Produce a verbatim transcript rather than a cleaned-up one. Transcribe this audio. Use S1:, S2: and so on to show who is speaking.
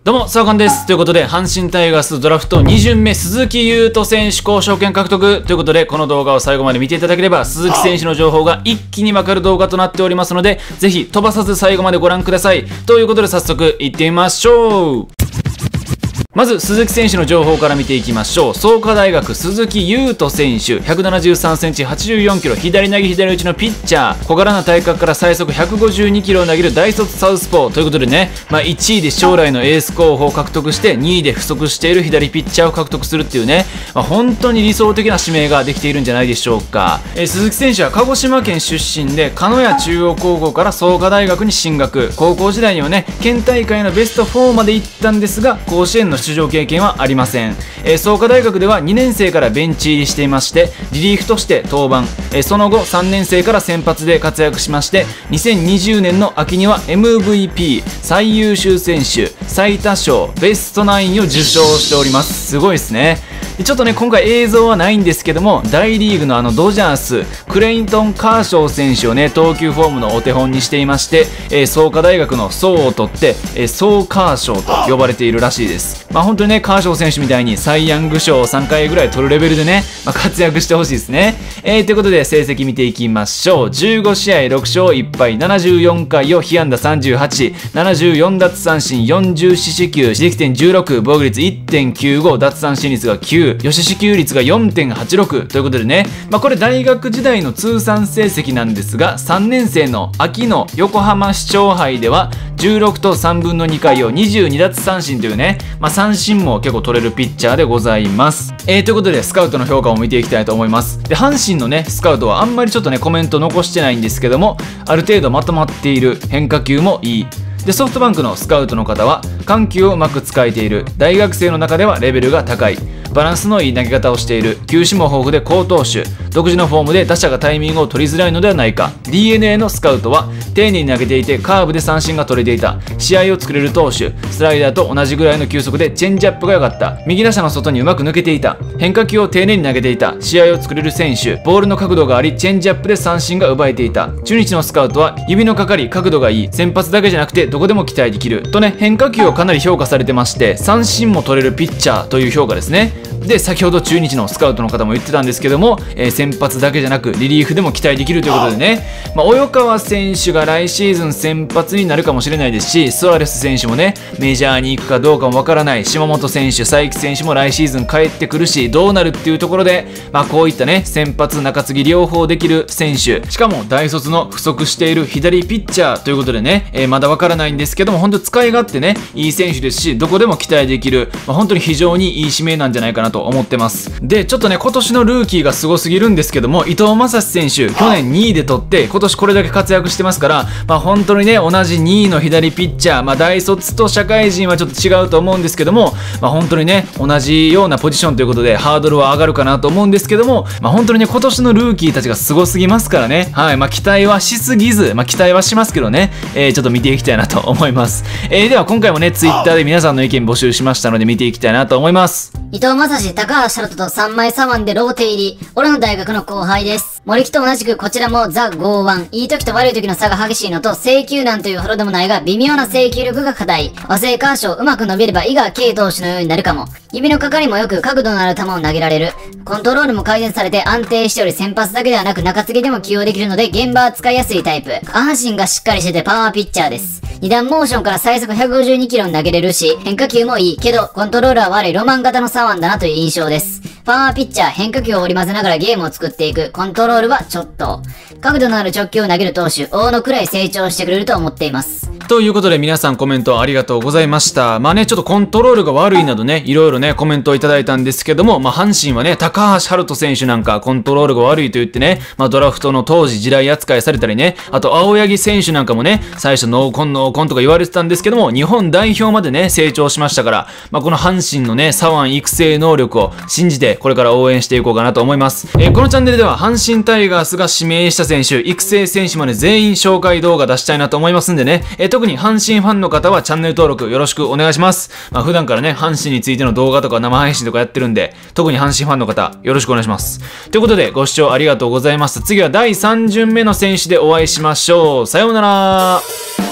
S1: どうも、サーカンです。ということで、阪神タイガースドラフトに巡目、鈴木優斗選手交渉権獲得ということで、この動画を最後まで見ていただければ、鈴木選手の情報が一気にわかる動画となっておりますので、ぜひ飛ばさず最後までご覧ください。ということで、早速行ってみましょう。まず、鈴木選手の情報から見ていきましょう。創価大学、鈴木優斗選手、ひゃくななじゅうさんセンチ、はちじゅうよんキロ、左投げ左打ちのピッチャー、小柄な体格から最速ひゃくごじゅうにキロを投げる大卒サウスポーということでね、まあ、いちいで将来のエース候補を獲得して、にいで不足している左ピッチャーを獲得するっていうね、まあ、本当に理想的な指名ができているんじゃないでしょうか。えー、鈴木選手は鹿児島県出身で、鹿屋中央高校から創価大学に進学。高校時代にはね、県大会のベストフォーまで行ったんですが、甲子園の出場経験はありません。えー、創価大学ではにねん生からベンチ入りしていまして、リリーフとして登板、えー、その後さんねん生から先発で活躍しまして、にせんにじゅうねんの秋には エムブイピー 最優秀選手、最多勝、ベストナインを受賞しております。すごいですね。でちょっとね、今回映像はないんですけども、大リーグのあのドジャース、クレイントン・カーショー選手をね、投球フォームのお手本にしていまして、えー、創価大学の層を取って、えー、ソーカーショーと呼ばれているらしいです。まあ本当にね、カーショー選手みたいにサイ・ヤング賞をさんかいぐらい取るレベルでね、まあ、活躍してほしいですね。えー、ということで成績見ていきましょう。じゅうごしあいろくしょういっぱい、ななじゅうよんかいを被安打さんじゅうはち、ななじゅうよん奪三振、よんじゅう四死球、自責点じゅうろく、防御率 いってんきゅうご、奪三振率がきゅう、よし四球率が よんてんはちろく ということでね、まあ、これ大学時代の通算成績なんですが、さんねん生の秋の横浜市長杯ではじゅうろくとさんぶんのにかいをにじゅうに奪三振というね、まあ、三振も結構取れるピッチャーでございます。えー、ということでスカウトの評価を見ていきたいと思います。で、阪神のね、スカウトはあんまりちょっとね、コメント残してないんですけども、ある程度まとまっている、変化球もいい。で、ソフトバンクのスカウトの方は、緩急をうまく使えている、大学生の中ではレベルが高い、バランスのいい投げ方をしている、球種も豊富で好投手、独自のフォームで打者がタイミングを取りづらいのではないか。 ディーエヌエー のスカウトは丁寧に投げていてカーブで三振が取れていた、試合を作れる投手、スライダーと同じぐらいの球速でチェンジアップが良かった、右打者の外にうまく抜けていた、変化球を丁寧に投げていた、試合を作れる選手、ボールの角度がありチェンジアップで三振が奪えていた。中日のスカウトは指のかかり角度がいい、先発だけじゃなくてどこでも期待できるとね、変化球をかなり評価されてまして、三振も取れるピッチャーという評価ですね。で、先ほど中日のスカウトの方も言ってたんですけども、えー、先発だけじゃなくリリーフでも期待できるということでね、まあ、及川選手が来シーズン先発になるかもしれないですし、スアレス選手もね、メジャーに行くかどうかもわからない、島本選手、才木選手も来シーズン帰ってくるし、どうなるっていうところで、まあ、こういったね、先発、中継ぎ両方できる選手、しかも大卒の不足している左ピッチャーということでね、えー、まだわからないんですけども、本当使い勝手ね、いい選手ですし、どこでも期待できる、まあ、本当に非常にいい指名なんじゃないかなと思ってます。で、ちょっとね、今年のルーキーがすごすぎるんですけども、伊藤将司選手、去年にいで取って、今年これだけ活躍してますから、まあ本当にね、同じにいの左ピッチャー、まあ大卒と社会人はちょっと違うと思うんですけども、まあ本当にね、同じようなポジションということで、ハードルは上がるかなと思うんですけども、まあ本当にね、今年のルーキーたちがすごすぎますからね、はい、まあ期待はしすぎず、まあ期待はしますけどね、えー、ちょっと見ていきたいなと思います。えー、では今回もね、ツイッターで皆さんの意見募集しましたので、見ていきたいなと思います。
S2: 伊藤将司、高橋遥人とさんまい左腕でローテ入り。俺の大学の後輩です。森木と同じくこちらもザ・剛腕。いい時と悪い時の差が激しいのと、制球難というほどでもないが、微妙な制球力が課題。和製カーショーうまく伸びれば伊賀慶投手のようになるかも。指のかかりもよく角度のある球を投げられる。コントロールも改善されて安定しており、先発だけではなく中継ぎでも起用できるので、現場は使いやすいタイプ。下半身がしっかりしててパワーピッチャーです。二段モーションから最速ひゃくごじゅうにキロに投げれるし、変化球もいいけど、コントロールは悪いロマン型の左腕だなという印象です。パワーピッチャー、変化球を織り交ぜながらゲームを作っていく。コントロールはちょっと。角度のある直球を投げる投手、大野くらい成長してくれると思っています。
S1: ということで皆さんコメントありがとうございました。まあね、ちょっとコントロールが悪いなどね、いろいろね、コメントをいただいたんですけども、まあ阪神はね、高橋遥人選手なんかコントロールが悪いと言ってね、まあドラフトの当時地雷扱いされたりね、あと青柳選手なんかもね、最初ノーコンノーコンとか言われてたんですけども、日本代表までね、成長しましたから、まあこの阪神のね、左腕育成能力を信じて、これから応援していこうかなと思います。えー、このチャンネルでは阪神タイガースが指名した選手、育成選手まで全員紹介動画出したいなと思いますんでね、えー、特に阪神ファンの方はチャンネル登録よろしくお願いします。まあ普段からね、阪神についての動画とか生配信とかやってるんで、特に阪神ファンの方、よろしくお願いします。ということで、ご視聴ありがとうございます。次はだいさん巡目の選手でお会いしましょう。さようなら。